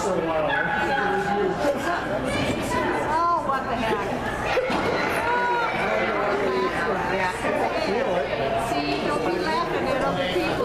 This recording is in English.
for a while. Oh, what the heck. See, don't be laughing at other people.